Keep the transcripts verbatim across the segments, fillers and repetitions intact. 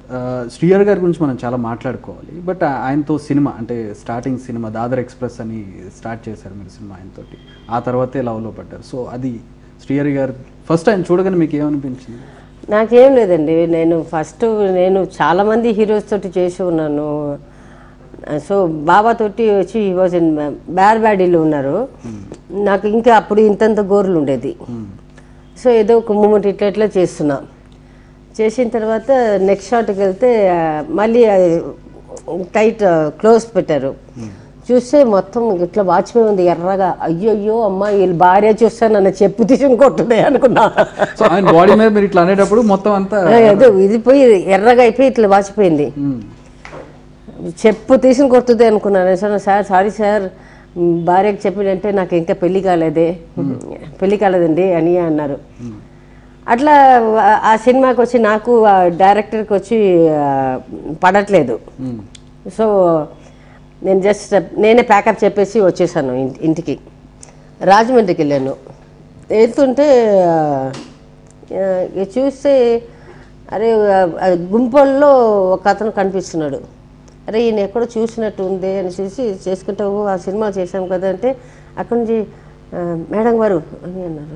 శ్రీహరి గారి గురించి మనం చాలా మాట్లాడుకోవాలి. బట్ ఆయనతో సినిమా అంటే స్టార్టింగ్ సినిమా దాదర్ ఎక్స్ప్రెస్ అని స్టార్ట్ చేశారు మీరు సినిమా ఆయనతోటి. ఆ తర్వాతే లవ్లో పడ్డారు. సో అది శ్రీహరి గారు ఫస్ట్ ఆయన చూడగానే మీకు ఏమనిపించింది? నాకేం లేదండి, నేను ఫస్ట్ నేను చాలామంది హీరోస్ తోటి చేసి ఉన్నాను. సో బాబాతోటి వచ్చి ఈ వాజ్ ఇన్ బ్యార్ బ్యాడీలో ఉన్నారు. నాకు ఇంకా అప్పుడు ఇంతంత గోర్లు ఉండేది. సో ఏదో ఒక మూమెంట్ ఇట్లా ఇట్లా చేస్తున్నా. చేసిన తర్వాత నెక్స్ట్ షాట్కి వెళ్తే మళ్ళీ టైట్ క్లోజ్ పెట్టారు. చూస్తే మొత్తం ఇట్లా వాచిపోయి ఉంది ఎర్రగా. అయ్యో అయ్యో అమ్మ వీళ్ళు భార్య చూస్తాను నన్ను చెప్పు తీసుకుని కొట్టున్నాయి అనుకున్నా. సో ఆయన బాడీ మీద మీరు ఇట్లా అనేటప్పుడు మొత్తం అంతా అదే ఇది పోయి ఎర్రగా అయిపోయి ఇట్లా వాచిపోయింది. చెప్పు తీసుకుని కొడుతుంది అనుకున్నాను. సార్ సార్ సారీ సార్ భార్యకి చెప్పినంటే నాకు ఇంకా పెళ్లి కాలేదే పెళ్లి కాలేదండి అని అన్నారు. అట్లా ఆ సినిమాకి వచ్చి నాకు ఆ డైరెక్టర్కి వచ్చి పడట్లేదు. సో నేను జస్ట్ నేనే ప్యాకప్ చెప్పేసి వచ్చేసాను ఇంటికి. రాజమండ్రికి వెళ్ళాను. వెళ్తుంటే చూస్తే అరే గుంపల్లో ఒక అతను కనిపిస్తున్నాడు. అరే ఈయన ఎక్కడో చూసినట్టు ఉంది అని చూసి చేసుకుంటే ఆ సినిమా చేశాం కదా అంటే అక్కడి నుంచి మేడం గారు అని అన్నారు.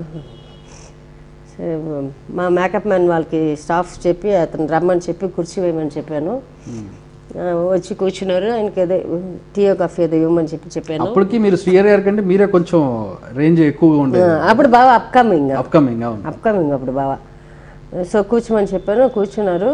మా మేకప్ మ్యాన్ వాళ్ళకి స్టాఫ్ చెప్పి అతను రమ్మని చెప్పి కుర్చీ వేయమని చెప్పాను. వచ్చి కూర్చున్నారు. ఆయనకి అదే టీయో కాఫీ ఏదో ఇవ్వమని చెప్పి చెప్పాను. అప్పటికి మీరు శ్రీహరి గారి కంటే మీరే కొంచెం రేంజ్ ఎక్కువగా ఉండేది. అప్పుడు బాగా అప్కమింగ్ అప్కమింగ్ అప్కమింగ్ అప్పుడు బాగా. సో కూర్చోమని చెప్పాను, కూర్చున్నారు.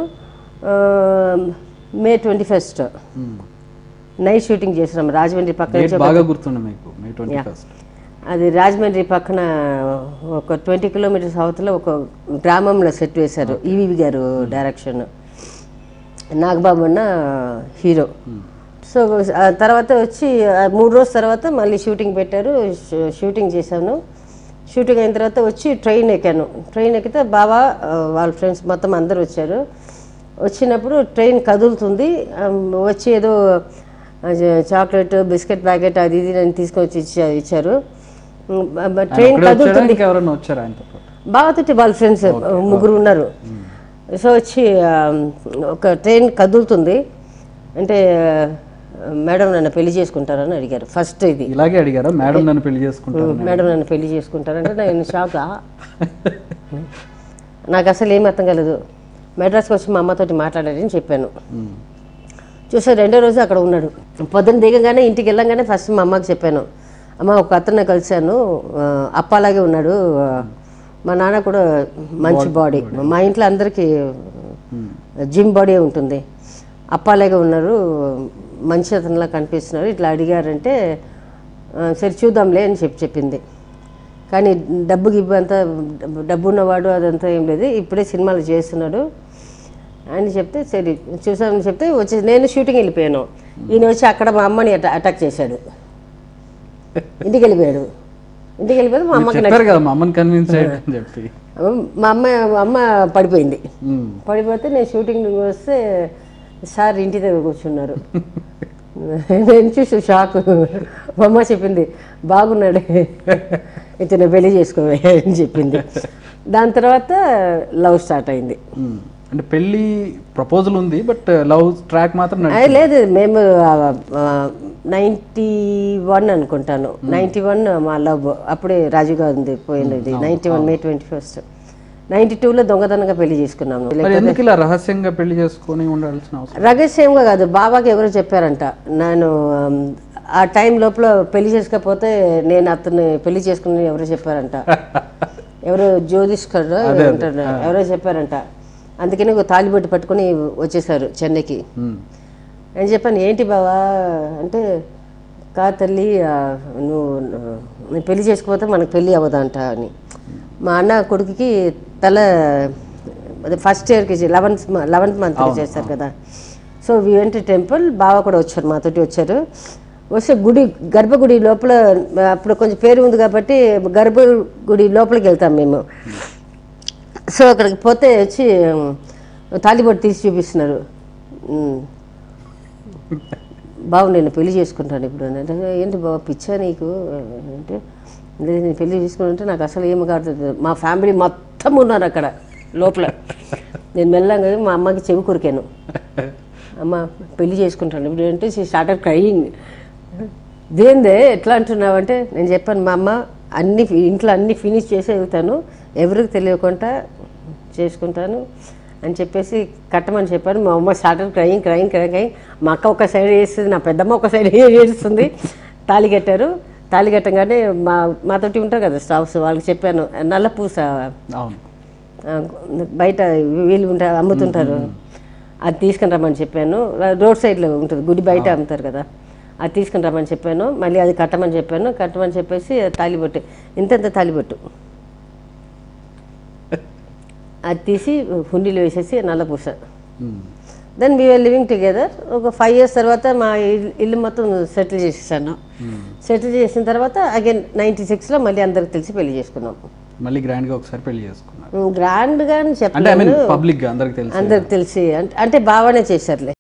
May twenty first night shooting చేసినాం రాజమండ్రి పక్కన. బాగా గుర్తుంది మీకు మే ట్వంటీ ఫస్ట్. అది రాజమండ్రి పక్కన ఒక ట్వంటీ కిలోమీటర్స్ అవతల ఒక గ్రామంలో సెట్ వేశారు. ఈవీవి గారు డైరెక్షన్, నాగబాబు అన్న హీరో. సో తర్వాత వచ్చి మూడు రోజుల తర్వాత మళ్ళీ షూటింగ్ పెట్టారు. షూటింగ్ చేశాను. షూటింగ్ అయిన తర్వాత వచ్చి ట్రైన్ ఎక్కాను. ట్రైన్ ఎక్కితే బాబా వాళ్ళ ఫ్రెండ్స్ మొత్తం అందరు వచ్చారు. వచ్చినప్పుడు ట్రైన్ కదులుతుంది. వచ్చి ఏదో చాక్లెట్ బిస్కెట్ ప్యాకెట్ అది ఇది నేను తీసుకొచ్చి ఇచ్చా ఇచ్చారు ట్రైన్ కదులుతుంది. బాబాతోటి వాళ్ళ ఫ్రెండ్స్ ముగ్గురు ఉన్నారు. సో వచ్చి ఒక ట్రైన్ కదులుతుంది అంటే మేడం నన్ను పెళ్లి చేసుకుంటారని అడిగారు. ఫస్ట్ ఇది ఇలాగే అడిగారా, మేడం నన్ను పెళ్లి చేసుకుంటారు మేడం నన్ను పెళ్లి చేసుకుంటారంటే నేను షాక్. నాకు అసలు ఏం అర్థం కాలేదు. మెడ్రాస్కి వచ్చి మా అమ్మతోటి మాట్లాడారని చెప్పాను. చూసా రెండో రోజు అక్కడ ఉన్నాడు. పొద్దున్న దిగగానే ఇంటికి వెళ్ళంగానే ఫస్ట్ మా అమ్మకి చెప్పాను, అమ్మ ఒక అతన్ని కలిశాను, అప్పలాగే ఉన్నాడు, మా నాన్న కూడా మంచి బాడీ, మా ఇంట్లో అందరికీ జిమ్ బాడీ ఉంటుంది, అప్పాలాగే ఉన్నారు, మంచి అతనిలా కనిపిస్తున్నారు, ఇట్లా అడిగారంటే సరే చూద్దాంలే అని చెప్పి చెప్పింది. కానీ డబ్బు గిబ్బు అంతా డబ్బు ఉన్నవాడు అదంతా ఏం లేదు, ఇప్పుడే సినిమాలు చేస్తున్నాడు అని చెప్తే సరే చూసామని చెప్తే వచ్చి నేను షూటింగ్ వెళ్ళిపోయాను. ఈయన వచ్చి అక్కడ మా అమ్మని అటాక్ చేశాడు. ఇంటికి వెళ్ళిపోయాడు. ఇంటికి వెళ్ళిపోతే మా అమ్మకి మా అమ్మ అమ్మ పడిపోయింది. పడిపోతే నేను షూటింగ్ వస్తే సార్ ఇంటి దగ్గర కూర్చున్నారు. నేను చూసి షాక్. మా అమ్మ చెప్పింది బాగున్నాడే ఇతను పెళ్లి చేసుకోవే అని చెప్పింది. దాని తర్వాత లవ్ స్టార్ట్ అయింది. అంటే పెళ్ళి ప్రపోజల్ ఉంది బట్ లవ్ ట్రాక్ మాత్రం లేదు. మేము నైంటీ వన్ అనుకుంటాను, నైంటీ వన్ మా లవ్ అప్పుడే రాజు గాంధీ పోయినది. Ninety one May twenty first ninety టూలో దొంగతనంగా పెళ్లి చేసుకున్నాము. ఎందుకు ఇలా రహస్యంగా పెళ్లి చేసుకుని ఉండాల్సిన అవసరం? రహస్యంగా కాదు, బాబాకి ఎవరో చెప్పారంట. నేను ఆ టైం లోపల పెళ్లి చేసుకోకపోతే నేను అతన్ని పెళ్లి చేసుకుని ఎవరో చెప్పారంట. ఎవరో జ్యోతిష్కర్ అంటారు ఎవరో చెప్పారంట. అందుకని ఒక తాలిబొట్టు పట్టుకొని వచ్చేసారు చెన్నైకి. నేను చెప్పాను ఏంటి బావా అంటే, కా తల్లి నువ్వు నేను పెళ్లి చేసుకోకపోతే మనకు పెళ్ళి అవ్వదంట అని. మా అన్న కొడుకుకి తల అదే ఫస్ట్ ఇయర్కి లెవెన్త్ లెవెన్త్ మంత్కి చేస్తారు కదా. So we went temple. బావ కూడా వచ్చారు, మాతోటి వచ్చారు. వస్తే గుడి గర్భగుడి లోపల అప్పుడు కొంచెం పేరు ఉంది కాబట్టి గర్భగుడి లోపలికి వెళ్తాం మేము. సో అక్కడికి పోతే వచ్చి తాలిబొట్టు తీసి చూపిస్తున్నారు. బాబు నేను పెళ్లి చేసుకుంటాను ఇప్పుడు అంటే, ఏంటి బాబు పిచ్చా నీకు అంటే, లేదు నేను పెళ్లి చేసుకుంటే నాకు అసలు ఏమి కాదు, మా ఫ్యామిలీ మొత్తం ఉన్నారు అక్కడ లోపల. నేను మెల్లగా మా అమ్మకి చెవి కొరికాను. అమ్మ పెళ్లి చేసుకుంటాను ఇప్పుడు అంటే షీ స్టార్టెడ్ క్రయింగ్. దేందే ఎట్లా అంటున్నావు అంటే నేను చెప్పాను మా అమ్మ అన్ని ఇంట్లో అన్ని ఫినిష్ చేసి వెళ్తాను, ఎవరికి తెలియకుండా చేసుకుంటాను అని చెప్పేసి కట్టమని చెప్పాను. మా అమ్మ started crying crying crying crying మా అక్క ఒక సైడ్ వేస్తుంది, నా పెద్దమ్మ ఒక సైడ్ ఏడుస్తుంది. తాళి కట్టారు. తాళి కట్టగానే మా మాతోటి ఉంటారు కదా స్టాఫ్స్, వాళ్ళకి చెప్పాను నల్ల పూస బయట వీళ్ళు ఉంటారు అమ్ముతుంటారు, అది తీసుకుని రమ్మని చెప్పాను. రోడ్ సైడ్లో ఉంటుంది, గుడి బయట అమ్ముతారు కదా, అది తీసుకుని రమ్మని చెప్పాను. మళ్ళీ అది కట్టమని చెప్పాను. కట్టమని చెప్పేసి తాలిబొట్టు ఇంతెంత తాలిబొట్టు అది తీసి హుండీలో వేసేసి నల్లపూస. Then we are living together. ఒక ఫైవ్ ఇయర్స్ తర్వాత మా ఇల్లు మొత్తం సెటిల్ చేసేసాను. సెటిల్ చేసిన తర్వాత అగైన్ నైంటీ సిక్స్లో మళ్ళీ అందరికి తెలిసి పెళ్లి చేసుకున్నాం. మళ్ళీ గ్రాండ్గా ఒకసారి పెళ్లి చేసుకున్నాం. గ్రాండ్గా అని చెప్పలేదు, పబ్లిక్గా అందరికి తెలిసి అందరికి తెలిసి అంటే బాగానే చేశారులే.